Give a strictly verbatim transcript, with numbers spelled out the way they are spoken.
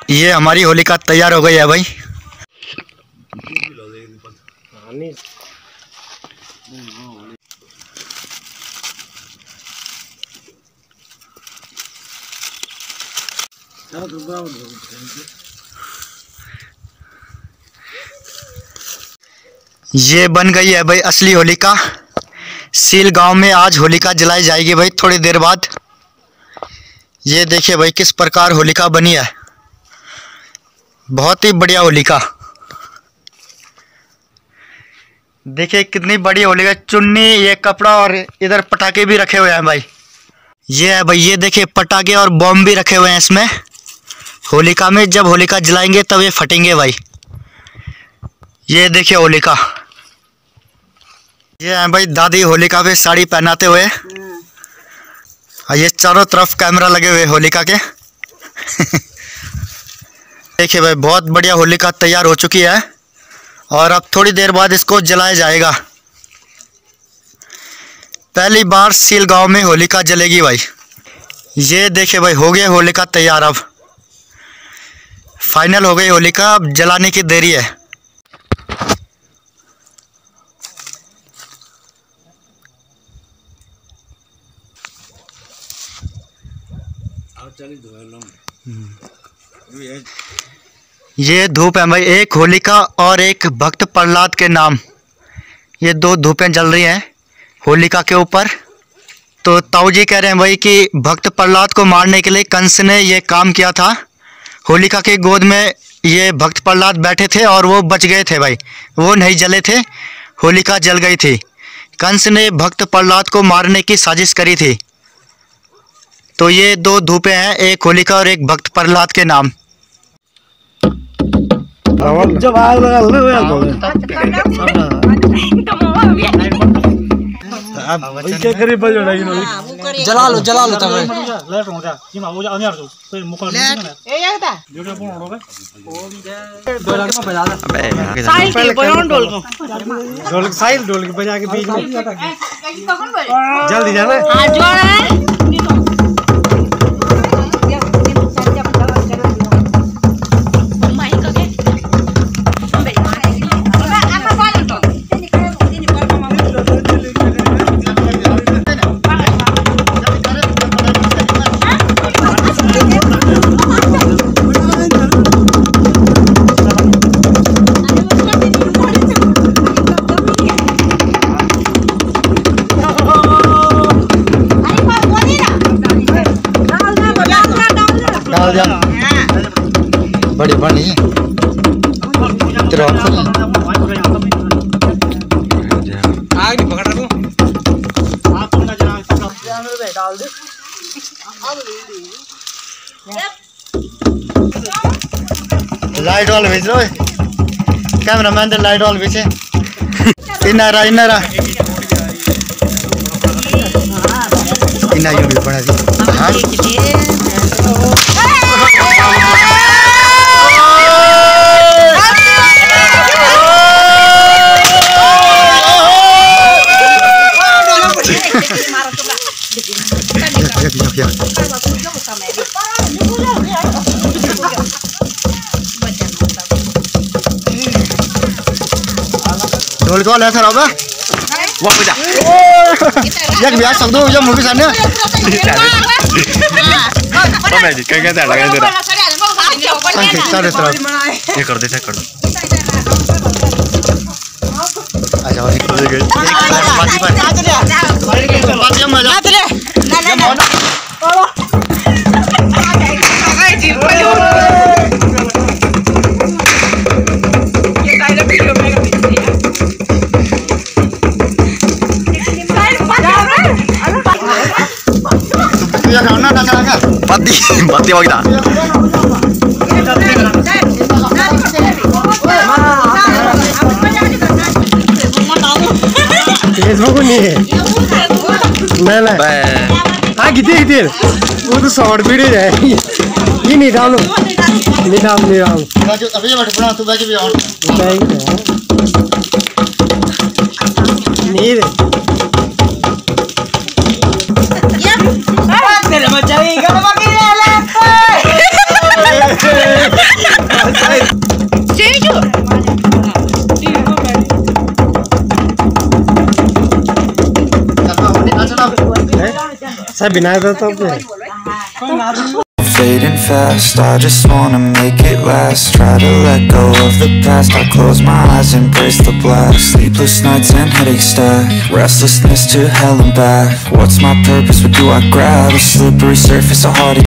ये हमारी होलिका तैयार हो गई है भाई। ये बन गई है भाई असली होलिका। सील गांव में आज होलिका जलाई जाएगी भाई थोड़ी देर बाद। ये देखिए भाई किस प्रकार होलिका बनी है, बहुत ही बढ़िया होलिका। देखिए कितनी बड़ी होलिका, चुन्नी, ये कपड़ा और इधर पटाखे भी रखे हुए हैं भाई। ये है भाई, ये देखिए पटाखे और बॉम्ब भी रखे हुए हैं इसमें। होलिका में जब होलिका जलाएंगे तब ये फटेंगे भाई। ये देखिए होलिका। ये है भाई दादी होलिका पे साड़ी पहनाते हुए। ये चारों तरफ कैमरा लगे हुए होलिका के। देखिए भाई बहुत बढ़िया होलिका तैयार हो चुकी है और अब थोड़ी देर बाद इसको जलाया जाएगा। पहली बार सील गांव में होलिका जलेगी भाई। ये देखिए भाई हो गया होलिका तैयार। अब फाइनल हो गई होलिका, अब जलाने की देरी है। ये धूप है भाई, एक होलिका और एक भक्त प्रहलाद के नाम। ये दो धूपें जल रही हैं होलिका के ऊपर। तो ताऊ जी कह रहे हैं भाई कि भक्त प्रहलाद को मारने के लिए कंस ने ये काम किया था। होलिका की गोद में ये भक्त प्रहलाद बैठे थे और वो बच गए थे भाई, वो नहीं जले थे, होलिका जल गई थी। कंस ने भक्त प्रहलाद को मारने की साजिश करी थी। तो ये दो धूपें हैं, एक होलिका और एक भक्त प्रहलाद के नाम। जब आग लगा क्या करी जला लो जला लो तब साहिल ढोल के बजा के बीच में जल्दी जाना। बड़ी बनी आग नहीं पकड़ रहा डाल दे। लाइट वाला भेज लो कैमरा मैन, लाइट वाला भेजे। इनारा इनारा इना यू भी बना दी। ढोल को ले सर अब वाह बेटा एक ब्याह सब दो जो मूवी सामने तो मैं जी क्या कहता लगा तेरा सारे तरफ ये कर दे चेक कर दो। अच्छा और निकल गई पार्टी पार्टी पार्टी मजा ले ना ना ये डायलॉग वीडियो में ya karena ada serangga pati pati mau kita इसमें को नहीं है नहीं नहीं हाँ कितने कितने वो तो शॉर्ट वीडियो है ये नहीं डालो नहीं डालो नहीं डालो अभी ये बैठ पड़ा तू बैठ भी और नहीं रे तेरे बच्चे ही गलबा की ले ले Saya binatang to pe. Fading fast, I just wanna make it last. Try to let go of the past. I close my eyes, embrace the black. Sleepless nights and headache stack. Restlessness to hell and back. What's my purpose? What do I grab? A slippery surface, a heart